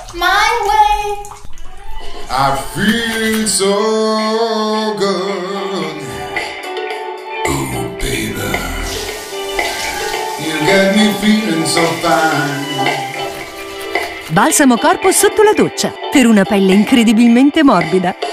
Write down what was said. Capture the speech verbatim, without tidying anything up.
my way. I feel so good. Oh, baby, you got me feeling so fine. Balsamo Corpo sotto la doccia, per una pelle incredibilmente morbida.